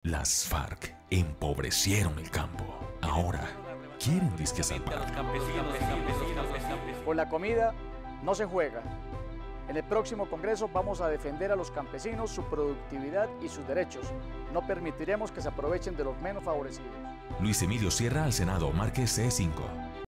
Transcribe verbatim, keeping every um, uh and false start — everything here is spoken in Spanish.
Las FARC empobrecieron el campo. Ahora quieren disque salvarlo. Con la comida no se juega. En el próximo Congreso vamos a defender a los campesinos, su productividad y sus derechos. No permitiremos que se aprovechen de los menos favorecidos. Luis Emilio Sierra al Senado, marque C cinco.